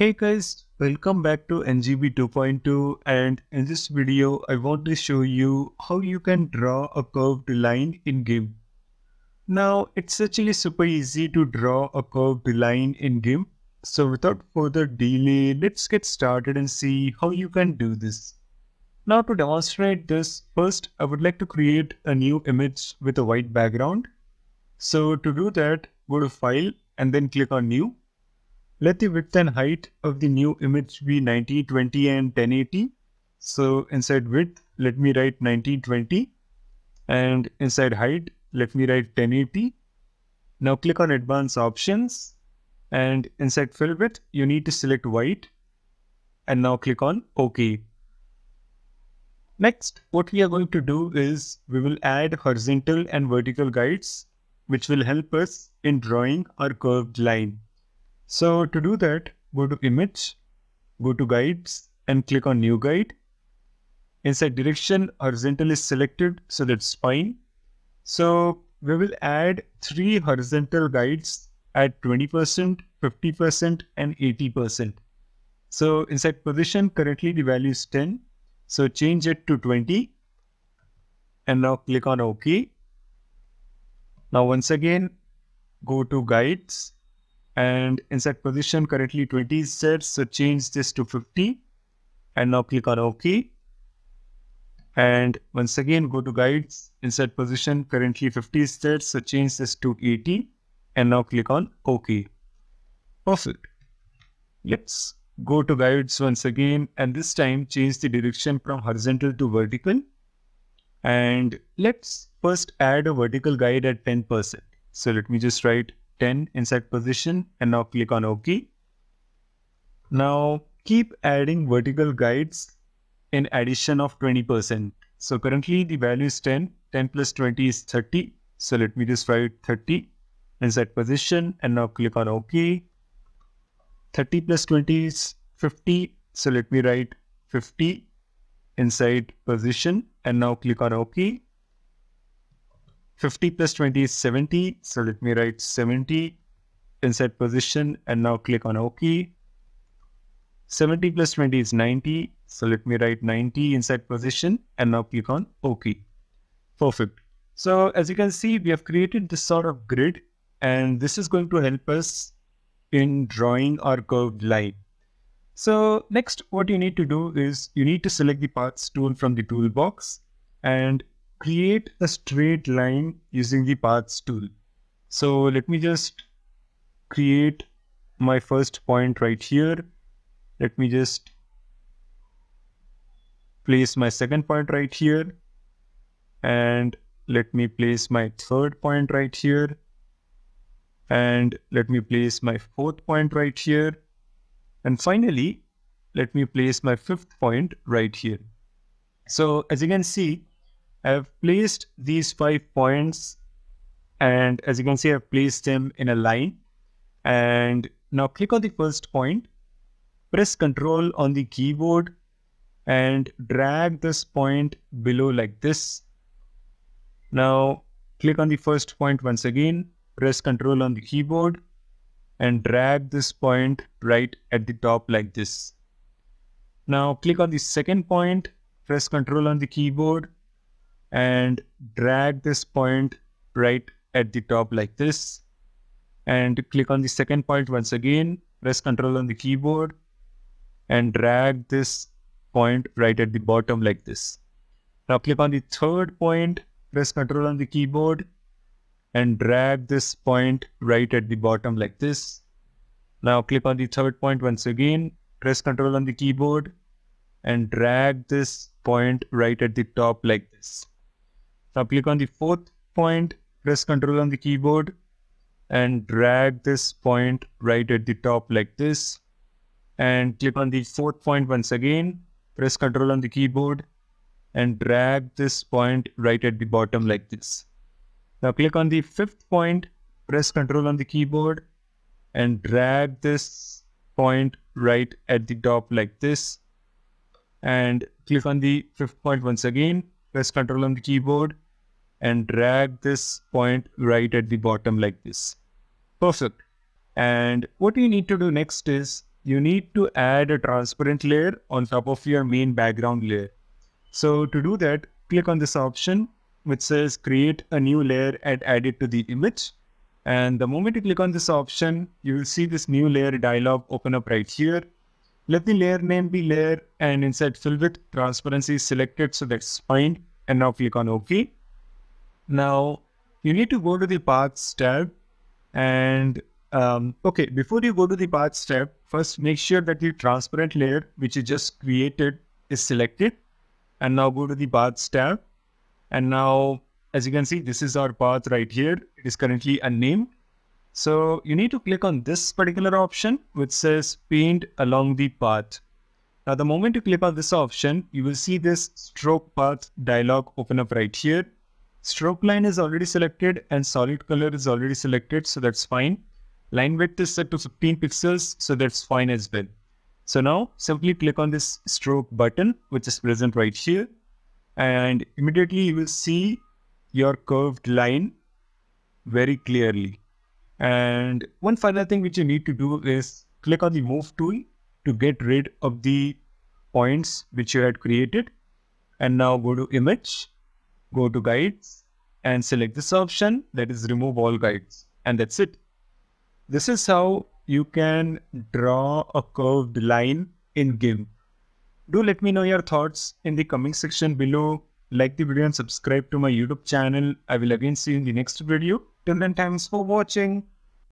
Hey guys, welcome back to NGB 2.2, and in this video I want to show you how you can draw a curved line in GIMP. Now it's actually super easy to draw a curved line in GIMP. So without further delay, let's get started and see how you can do this. Now to demonstrate this, first I would like to create a new image with a white background. So to do that, go to File and then click on New. Let the width and height of the new image be 1920 and 1080. So inside width, let me write 1920, and inside height, let me write 1080. Now click on Advanced Options, and inside fill width, you need to select white, and now click on OK. Next, what we are going to do is we will add horizontal and vertical guides, which will help us in drawing our curved line. So to do that, go to Image, go to Guides and click on New Guide. Inside Direction, horizontal is selected, so that's fine. So we will add 3 horizontal guides at 20%, 50% and 80%. So inside Position, currently the value is 10. So change it to 20 and now click on OK. Now once again, go to Guides. And inside Position, currently 20 is set, so change this to 50 and now click on OK. And once again go to Guides, inside Position, currently 50 is set, so change this to 80 and now click on OK. Perfect. Let's go to Guides once again, and this time change the direction from horizontal to vertical. And let's first add a vertical guide at 10%. So let me just write 10 inside Position and now click on OK. Now keep adding vertical guides in addition of 20%. So currently the value is 10. 10 plus 20 is 30. So let me just write 30 inside Position and now click on OK. 30 plus 20 is 50. So let me write 50 inside Position and now click on OK. 50 plus 20 is 70, so let me write 70 inside Position and now click on OK. 70 plus 20 is 90, so let me write 90 inside Position and now click on OK. Perfect. So as you can see, we have created this sort of grid, and this is going to help us in drawing our curved line. So next, what you need to do is you need to select the Paths tool from the toolbox and create a straight line using the Paths tool. So let me just create my first point right here. Let me just place my second point right here. And let me place my third point right here. And let me place my fourth point right here. And finally, let me place my fifth point right here. So as you can see, I have placed these 5 points, and as you can see, I've placed them in a line. And now click on the first point, press Ctrl on the keyboard and drag this point below like this. Now click on the first point once again, press Ctrl on the keyboard and drag this point right at the top like this. Now click on the second point, press Ctrl on the keyboard and drag this point right at the top like this. And click on the second point once again, press Ctrl on the keyboard and drag this point right at the bottom like this. Now click on the third point, press Ctrl on the keyboard and drag this point right at the bottom like this. Now click on the third point once again, press Ctrl on the keyboard and drag this point right at the top like this. Now click on the fourth point, press Ctrl on the keyboard and drag this point right at the top like this. And click on the fourth point once again, press Ctrl on the keyboard and drag this point right at the bottom like this. Now click on the fifth point, press Ctrl on the keyboard and drag this point right at the top like this. And click on the fifth point once again, press Ctrl on the keyboard and drag this point right at the bottom like this. Perfect. And what you need to do next is you need to add a transparent layer on top of your main background layer. So to do that, click on this option which says create a new layer and add it to the image. And the moment you click on this option, you will see this new layer dialog open up right here. Let the layer name be layer and inside fill with transparency is selected, so that's fine. And now click on OK. Now you need to go to the paths tab and okay, before you go to the paths tab, first make sure that the transparent layer which you just created is selected. And now go to the paths tab. And now, as you can see, this is our path right here. It is currently unnamed. So you need to click on this particular option which says paint along the path. Now, the moment you click on this option, you will see this stroke path dialog open up right here. Stroke line is already selected and solid color is already selected, so that's fine. Line width is set to 15 pixels, so that's fine as well. So now simply click on this stroke button, which is present right here. And immediately you will see your curved line very clearly. And one final thing which you need to do is click on the move tool to get rid of the points which you had created. And now go to image, go to guides and select this option, that is remove all guides. And that's it. This is how you can draw a curved line in GIMP. Do let me know your thoughts in the comment section below. Like the video and subscribe to my YouTube channel. I will again see you in the next video. Till then, thanks for watching.